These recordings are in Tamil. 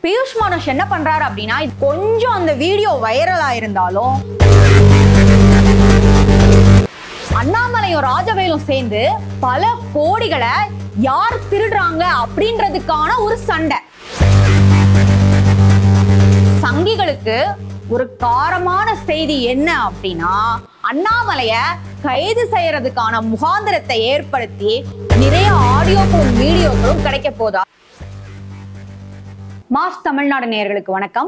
பியூஷ் மனோஷ் என்ன பண்றாரு அப்படின்னா, கொஞ்சம் அந்த வீடியோ வைரலா இருந்தாலும் அண்ணாமலையும் ராஜவேலும் சேர்ந்து பல கோடிகளை யார் திருடுறாங்க அப்படின்றதுக்கான ஒரு சண்டை. சங்கிகளுக்கு ஒரு காரமான செய்தி என்ன அப்படின்னா, அண்ணாமலைய கைது செய்யறதுக்கான முகாந்திரத்தை ஏற்படுத்தி நிறைய ஆடியோக்களும் வீடியோக்களும் கிடைக்க போதா. மாஸ் தமிழ்நாடு நேயர்களுக்கு வணக்கம்.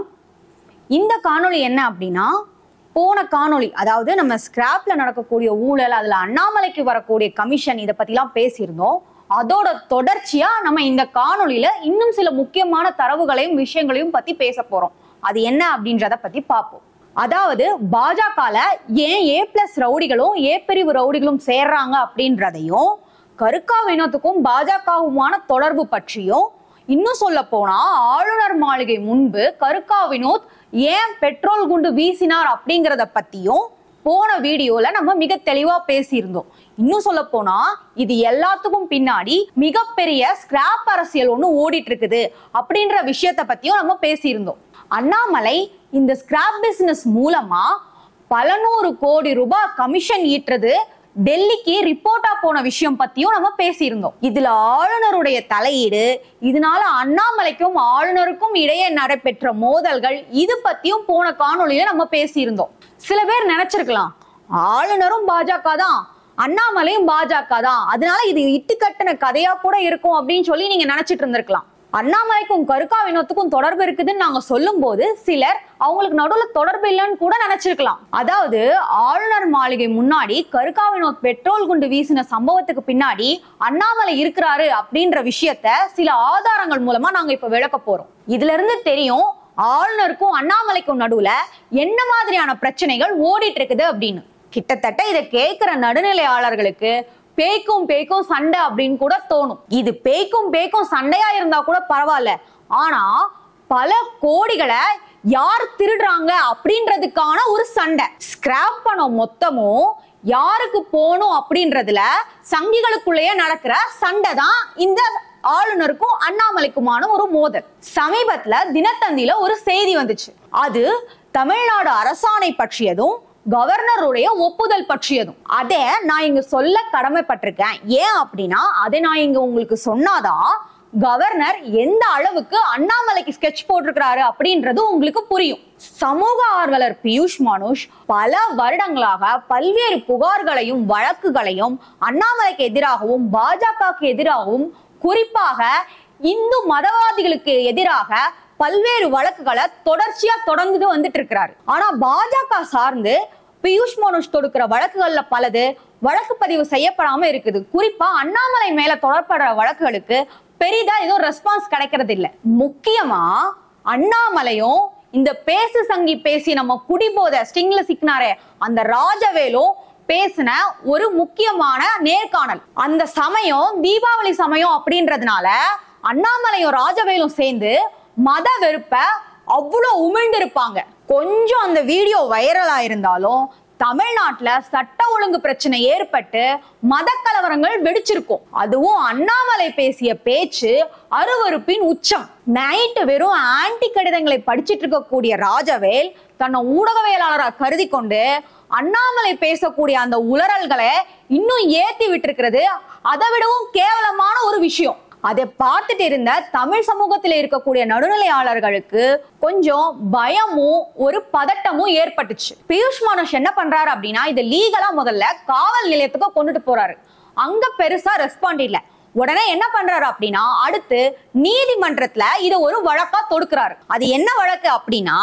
இந்த காணொளி என்ன அப்படின்னா, போன காணொளி, அதாவது நம்ம ஸ்கிராப்ல நடக்கக்கூடிய ஊழல், அதுல அண்ணாமலைக்கு வரக்கூடிய கமிஷன், இதை பத்திலாம் பேசியிருந்தோம். அதோட தொடர்ச்சியா நம்ம இந்த காணொளியில இன்னும் சில முக்கியமான தரவுகளையும் விஷயங்களையும் பத்தி பேச போறோம். அது என்ன அப்படின்றத பத்தி பார்ப்போம். அதாவது பாஜகல ஏன் A+ ரவுடிகளும் A பிரிவு ரவுடிகளும் சேர்றாங்க அப்படின்றதையும், கருக்கா வினோத்துக்கும் பாஜகவுமான தொடர்பு பற்றியும், இன்னும் சொல்ல போனா ஆளுநர் மாளிகை முன்பு கருக்கா வினோத் ஏன் பெட்ரோல் குண்டு வீசினார் அப்படிங்கிறத பத்தியும் போன வீடியோல நம்ம மிக தெளிவா பேசியிருந்தோம். இன்னும் சொல்ல போனா இது எல்லாத்துக்கும் பின்னாடி மிகப்பெரிய ஸ்கிராப் அரசியல் ஒண்ணு ஓடிட்டு இருக்குது அப்படின்ற விஷயத்த பத்தியும் நம்ம பேசியிருந்தோம். அண்ணாமலை இந்த ஸ்கிராப் பிசினஸ் மூலமா பல நூறு கோடி ரூபாய் கமிஷன் ஈட்டுறது டெல்லிக்கு ரிப்போர்ட்டா போன விஷயம் பத்தியும் நம்ம பேசியிருந்தோம். இதுல ஆளுநருடைய தலையீடு, இதனால அண்ணாமலைக்கும் ஆளுநருக்கும் இடையே நடைபெற்ற மோதல்கள், இது பத்தியும் போன காணொளியில நம்ம பேசியிருந்தோம். சில பேர் நினைச்சிருக்கலாம், ஆளுநரும் பாஜக தான், அண்ணாமலையும் பாஜக தான், அதனால இது இட்டுக்கட்டின கதையா கூட இருக்கும் அப்படின்னு சொல்லி நீங்க நினைச்சிட்டு இருந்திருக்கலாம். அண்ணாமலைக்கும் கருக்கா வினோத்துக்கும் தொடர்பு இருக்குதுன்னு நாங்க சொல்லும் போது சிலர் அவங்களுக்கு நடுவுல தொடர்பு இல்லைன்னு கூட நினைச்சிருக்கலாம். அதாவது ஆளுநர் மாளிகை முன்னாடி கருக்கா வினோத் பெட்ரோல் குண்டு வீசின சம்பவத்துக்கு பின்னாடி அண்ணாமலை இருக்கிறாரு அப்படின்ற விஷயத்த சில ஆதாரங்கள் மூலமா நாங்க இப்ப விளக்க போறோம். இதுல இருந்து தெரியும் ஆளுநருக்கும் அண்ணாமலைக்கும் நடுவுல என்ன மாதிரியான பிரச்சனைகள் ஓடிட்டு இருக்குது அப்படின்னு. கிட்டத்தட்ட இதை கேட்கிற நடுநிலையாளர்களுக்கு பேய்க்கும் சண்டை அப்படின்னு கூட தோணும். இது பேய்க்கும் சண்டையா இருந்தா கூட பரவாயில்ல, ஆனா பல கோடிகளை யார் திருடுறாங்க அப்படின்றதுக்கான ஒரு சண்டை. ஸ்கிராப் பணம் மொத்தமும் யாருக்கு போகணும் அப்படின்றதுல சங்கிகளுக்குள்ளேயே நடக்கிற சண்டை தான் இந்த ஆளுநருக்கும் அண்ணாமலைக்குமான ஒரு மோதல். சமீபத்துல தினத்தந்தியில ஒரு செய்தி வந்துச்சு. அது தமிழ்நாடு அரசாணை பற்றியதும் கவர்னருடைய ஒப்புதல் பற்றியதும். அதை நான் இங்க சொல்ல கடமைப்பட்டிருக்கேன். ஏன் அப்படின்னா, அதை நான் இங்க உங்களுக்கு சொன்னாதான் கவர்னர் எந்த அளவுக்கு அண்ணாமலைக்கு ஸ்கெட்ச் போட்டிருக்கிறாரு அப்படின்றது உங்களுக்கு புரியும். சமூக ஆர்வலர் பியூஷ் மனோஷ் பல வருடங்களாக பல்வேறு புகார்களையும் வழக்குகளையும் அண்ணாமலைக்கு எதிராகவும் பாஜகவுக்கு எதிராகவும், குறிப்பாக இந்து மதவாதிகளுக்கு எதிராக பல்வேறு வழக்குகளை தொடர்ச்சியா தொடர்ந்து வந்துட்டு இருக்கிறாரு. ஆனா பாஜக சார்ந்து பியூஷ் மனோஷ் தொடுக்கிற வழக்குகள்ல பலது வழக்கு பதிவு செய்யப்படாம இருக்குது. குறிப்பா அண்ணாமலை மேல தொடர்படுற வழக்குகளுக்கு பெரிதா ஏதோ ரெஸ்பான்ஸ் கிடைக்கிறது இல்ல. முக்கியமா அண்ணாமலையும் இந்த பேசு சங்கி பேசி நம்ம குடிபோத ஸ்டிங்ல சிக்கினாரே அந்த ராஜவேலும் பேசின ஒரு முக்கியமான நேர்காணல். அந்த சமயம் தீபாவளி சமயம் அப்படின்றதுனால அண்ணாமலையும் ராஜவேலும் சேர்ந்து மத வெறுப்ப அவ்வளவு உமிழ்ந்திருப்பாங்க. கொஞ்சம் அந்த வீடியோ வைரலா இருந்தாலும் தமிழ்நாட்டுல சட்ட ஒழுங்கு பிரச்சனை ஏற்பட்டு மத கலவரங்கள் வெடிச்சிருக்கும். அதுவும் அண்ணாமலை பேசிய பேச்சு அருவருப்பின் உச்சம். நைட்டு வெறும் ஆன்டி கடிதங்களை படிச்சிட்டு இருக்கக்கூடிய ராஜவேல் தன்னை ஊடகவியலாளரா கருதி கொண்டு அண்ணாமலை பேசக்கூடிய அந்த உளறல்களை இன்னும் ஏத்தி விட்டு அதை விடவும் கேவலமான ஒரு விஷயம். அதை பார்த்துட்டு இருந்த தமிழ் சமூகத்தில் இருக்கக்கூடிய நடுநிலையாளர்களுக்கு கொஞ்சம் பயமும் ஒரு பதட்டமும் ஏற்பட்டுச்சு. பியூஷ் மனோஷ் என்ன பண்றாரு அப்படின்னா, இது லீகலா முதல்ல காவல் நிலையத்துக்கு கொண்டுட்டு போறாரு. அங்க பெருசா ரெஸ்பாண்ட் இல்ல. உடனே என்ன பண்றாரு அப்படின்னா, அடுத்து நீதிமன்றத்துல இதை ஒரு வழக்கா தொடுக்கிறாரு. அது என்ன வழக்கு அப்படின்னா,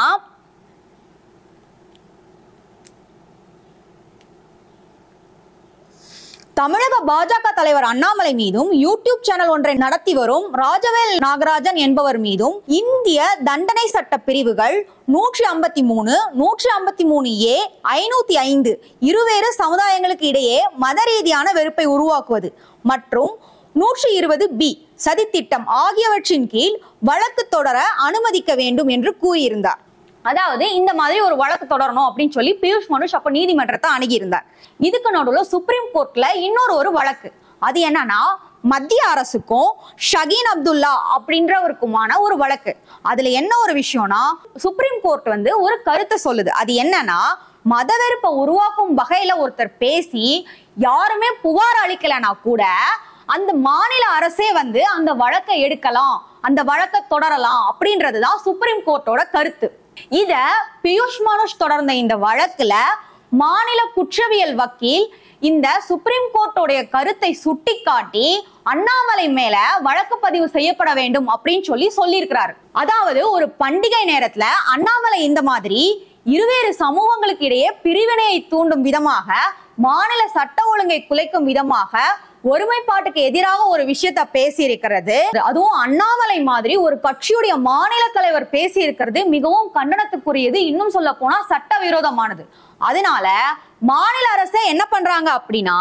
தமிழக பாஜக தலைவர் அண்ணாமலை மீதும் யூடியூப் சேனல் ஒன்றை நடத்தி வரும் ராஜவேல் நாகராஜன் என்பவர் மீதும் இந்திய தண்டனை சட்ட பிரிவுகள் 153, 153A, 505 இருவேறு சமுதாயங்களுக்கு இடையே மத ரீதியான வெறுப்பை உருவாக்குவது மற்றும் 120B சதித்திட்டம் ஆகியவற்றின் கீழ் வழக்கு தொடர அனுமதிக்க வேண்டும் என்று கூறியிருந்தார். அதாவது இந்த மாதிரி ஒரு வழக்கு தொடரணும் அப்படின்னு சொல்லி பியூஷ் மனோஷ் அப்ப நீதிமன்றத்தை அணுகி இருந்தார். இதுக்கு நடுவுல சுப்ரீம் கோர்ட்ல இன்னொரு வழக்கு. அது என்னன்னா, மத்திய அரசுக்கும் ஷகீன் அப்துல்லா அப்படின்றவருக்குமான ஒரு வழக்கு. அதுல என்ன ஒரு விஷயம்னா, சுப்ரீம் கோர்ட் வந்து ஒரு கருத்தை சொல்லுது. அது என்னன்னா, மதவெறுப்பை உருவாக்கும் வகையில ஒருத்தர் பேசி யாருமே புகார் அளிக்கலனா கூட அந்த மாநில அரசே வந்து அந்த வழக்கை எடுக்கலாம், அந்த வழக்கை தொடரலாம் அப்படின்றதுதான் சுப்ரீம் கோர்ட்டோட கருத்து. இத பியூஷ் மனோஜ் தொடர்ந்த இந்த வழக்குல மாநில குற்றவியல் வக்கீல் இந்த சுப்ரீம் கோர்ட்டோடைய கருத்தை சுட்டிக்காட்டி அண்ணாமலை மேல வழக்கு பதிவு செய்யப்பட வேண்டும் அப்படின்னு சொல்லியிருக்கிறாரு. அதாவது ஒரு பண்டிகை நேரத்துல அண்ணாமலை இந்த மாதிரி இருவேறு சமூகங்களுக்கு இடையே பிரிவினையை தூண்டும் விதமாக, மாநில சட்ட ஒழுங்கை குலைக்கும் விதமாக, ஒருமைப்பாட்டுக்கு எதிராக ஒரு விஷயத்த பேசி இருக்கிறது. அதுவும் அண்ணாமலை மாதிரி ஒரு கட்சியுடைய மாநில தலைவர் பேசி இருக்கிறது மிகவும் கண்டனத்துக்குரியது. இன்னும் சொல்ல போனா சட்டவிரோதமானது. அதனால மாநில அரசே என்ன பண்றாங்க அப்படின்னா,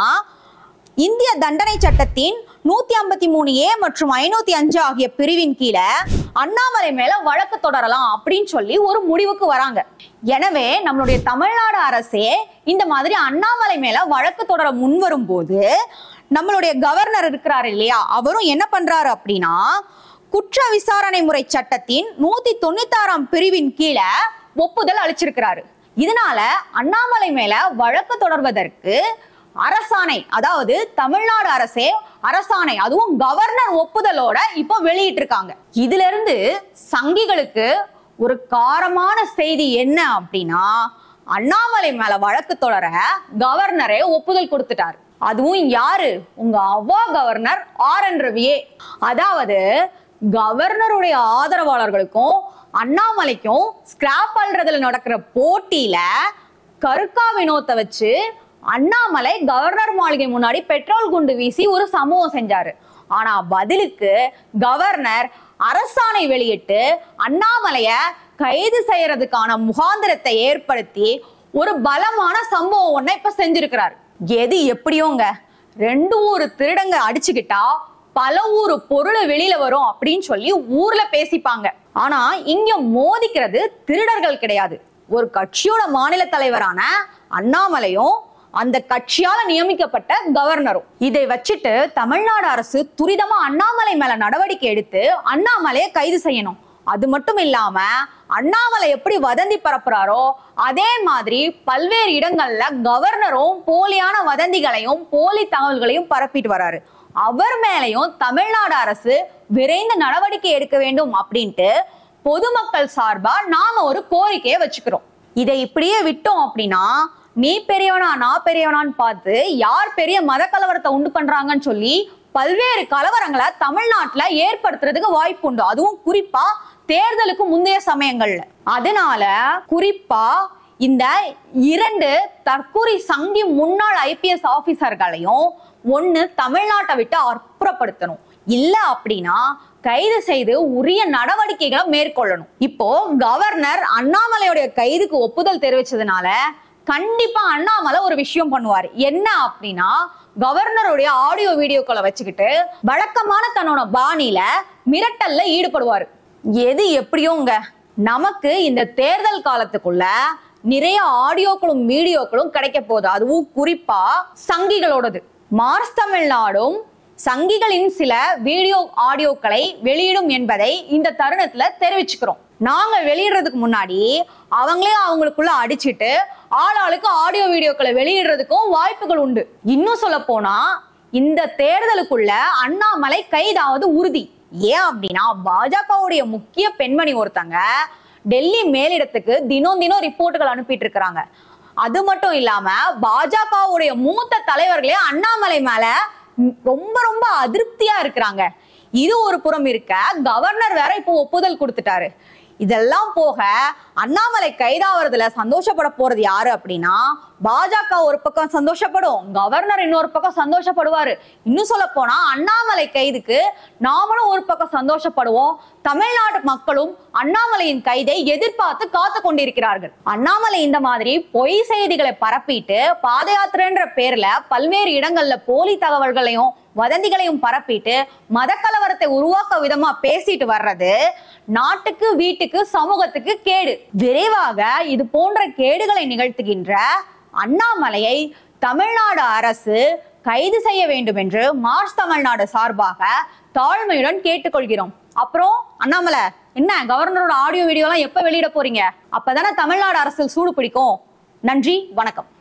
இந்திய தண்டனை சட்டத்தின் 153A மற்றும் 505 ஆகிய பிரிவின் கீழே அண்ணாமலை மேல வழக்கு தொடரலாம் அப்படின்னு சொல்லி ஒரு முடிவுக்கு வராங்க. எனவே நம்மளுடைய தமிழ்நாடு அரசே இந்த மாதிரி அண்ணாமலை மேல வழக்கு தொடர முன்வரும் போது நம்மளுடைய கவர்னர் இருக்கிறாரு இல்லையா, அவரும் என்ன பண்றாரு அப்படின்னா, குற்ற விசாரணை முறை சட்டத்தின் 196ஆம் பிரிவின் கீழே ஒப்புதல் அளிச்சிருக்கிறாரு. இதனால அண்ணாமலை மேல வழக்கு தொடர்வதற்கு அரசாணை, அதாவது தமிழ்நாடு அரசே அரசாணை, அதுவும் கவர்னர் ஒப்புதலோட இப்போ வெளியிட்டு இருக்காங்க. இதுல இருந்து சங்கிகளுக்கு ஒரு காரமான செய்தி என்ன அப்படின்னா, அண்ணாமலை மேல வழக்கு தொடர கவர்னரே ஒப்புதல் கொடுத்துட்டாரு. அதுவும் யாரு? உங்க அவ்வா கவர்னர் ஆர்.என். ரவியே. அதாவது கவர்னருடைய ஆதரவாளர்களுக்கும் அண்ணாமலைக்கும் ஸ்கிராப் அல்றதுல நடக்கிற போட்டியில கருக்கா வினோத்தை வச்சு அண்ணாமலை கவர்னர் மாளிகை முன்னாடி பெட்ரோல் குண்டு வீசி ஒரு சம்பவம் செஞ்சாரு. ஆனா பதிலுக்கு கவர்னர் அரசாணை வெளியிட்டு அண்ணாமலைய கைது செய்யறதுக்கான முகாந்திரத்தை ஏற்படுத்தி ஒரு பலமான சம்பவம் ஒன்ன இப்ப செஞ்சிருக்கிறாரு. எது எப்படியோங்க, 2 ஊர் திருடங்க அடிச்சுக்கிட்டா பல ஊர் பொருள் வெளியில வரும் அப்படின்னு சொல்லி ஊர்ல பேசிப்பாங்க. ஆனா இங்க மோதிக்கிறது திருடர்கள் கிடையாது, ஒரு கட்சியோட மாநில தலைவரான அண்ணாமலையும் அந்த கட்சியால நியமிக்கப்பட்ட கவர்னரும். இதை வச்சுட்டு தமிழ்நாடு அரசு துரிதமா அண்ணாமலை மேல நடவடிக்கை எடுத்து அண்ணாமலையை கைது செய்யணும். அது மட்டும் இல்லாம அண்ணாமலை எப்படி வதந்தி பரப்புறாரோ அதே மாதிரி பல்வேறு இடங்கள்ல கவர்னரும் போலியான வதந்திகளையும் போலி தகவல்களையும் பரப்பிட்டு வராரு. அவர் மேலையும் தமிழ்நாடு அரசு விரைந்து நடவடிக்கை எடுக்க வேண்டும் அப்படின்ட்டு பொதுமக்கள் சார்பா நாம ஒரு கோரிக்கையை வச்சுக்கிறோம். இதை இப்படியே விட்டோம் அப்படின்னா, நீ பெரியவனா நான் பெரியவனான்னு பார்த்து யார் பெரிய மத கலவரத்தை உண்டு பண்றாங்கன்னு சொல்லி பல்வேறு கலவரங்களை தமிழ்நாட்டுல ஏற்படுத்துறதுக்கு வாய்ப்பு உண்டு. அதுவும் குறிப்பா தேர்தலுக்கு முந்தைய சமயங்கள்ல. அதனால குறிப்பா இந்த 2 தற்கூரி சங்கி முன்னாள் IPS ஆபீசர்களையும் ஒண்ணு தமிழ்நாட்டை விட்டு அப்புறப்படுத்தணும், இல்ல அப்படின்னா கைது செய்து உரிய நடவடிக்கைகளை மேற்கொள்ளணும். இப்போ கவர்னர் அண்ணாமலையுடைய கைதுக்கு ஒப்புதல் தெரிவிச்சதுனால கண்டிப்பா அண்ணாமலை ஒரு விஷயம் பண்ணுவாரு. என்ன அப்படின்னா, கவர்னருடைய ஆடியோ வீடியோக்களை வச்சுக்கிட்டு வழக்கமான தன்னோட பாணியில மிரட்டல்ல ஈடுபடுவாரு. எது எப்படியோங்க, நமக்கு இந்த தேர்தல் காலத்துக்குள்ள நிறைய ஆடியோக்களும் வீடியோக்களும் கிடைக்க போகுது. அதுவும் குறிப்பா சங்கிகளோடது. மார்ஸ் தமிழ்நாடும் சங்கிகளின் சில வீடியோ ஆடியோக்களை வெளியிடும் என்பதை இந்த தருணத்துல தெரிவிச்சுக்கிறோம். நாங்க வெளியிடுறதுக்கு முன்னாடி அவங்களே அவங்களுக்குள்ள அடிச்சுட்டு ஆளாளுக்கு ஆடியோ வீடியோக்களை வெளியிடுறதுக்கும் வாய்ப்புகள் உண்டு. இன்னும் சொல்ல போனா இந்த தேர்தலுக்குள்ள அண்ணாமலை கைதாவது உறுதி. ஏன் அப்படின்னா, பாஜகவுடைய முக்கிய பெண்மணி ஒருத்தங்க டெல்லி மேலிடத்துக்கு தினம் ரிப்போர்ட்டுகள் அனுப்பிட்டு இருக்கிறாங்க. அது மட்டும் இல்லாம பாஜகவுடைய மூத்த தலைவர்களே அண்ணாமலை மேல ரொம்ப அதிருப்தியா இருக்கிறாங்க. இது ஒரு புறம் இருக்க, கவர்னர் வேற இப்போ ஒப்புதல் கொடுத்துட்டாரு. இதெல்லாம் போக அண்ணாமலை கைதாவதுல சந்தோஷப்பட போறது யாரு அப்படின்னா, பாஜக ஒரு பக்கம் சந்தோஷப்படும், கவர்னர் இன்னொரு பக்கம் சந்தோஷப்படுவாரு. இன்னும் சொல்ல போனா அண்ணாமலை கைதுக்கு நாமளும் ஒரு பக்கம் சந்தோஷப்படுவோம், தமிழ்நாட்டு மக்களும் அண்ணாமலையின் கைதை எதிர்பார்த்து காத்து கொண்டிருக்கிறார்கள். அண்ணாமலை இந்த மாதிரி பொய் செய்திகளை பரப்பிட்டு பாத யாத்திரைன்ற பேர்ல பல்வேறு இடங்கள்ல போலி தகவல்களையும் வதந்திகளையும் பரப்பிட்டு மத கலவரத்தை உருவாக்க விதமா பேசிட்டு வர்றது நாட்டுக்கு வீட்டுக்கு சமூகத்துக்கு கேடு. விரைவாக இது போன்ற கேடுகளை நிகழ்த்துகின்ற அண்ணாமலையை தமிழ்நாடு அரசு கைது செய்ய வேண்டும் என்று மார்ச் தமிழ்நாடு சார்பாக தாழ்மையுடன் கேட்டுக்கொள்கிறோம். அப்புறம் அண்ணாமலை, என்ன கவர்னரோட ஆடியோ வீடியோலாம் எப்ப வெளியிட போறீங்க? அப்பதானே தமிழ்நாடு அரசியல் சூடு பிடிக்கும். நன்றி, வணக்கம்.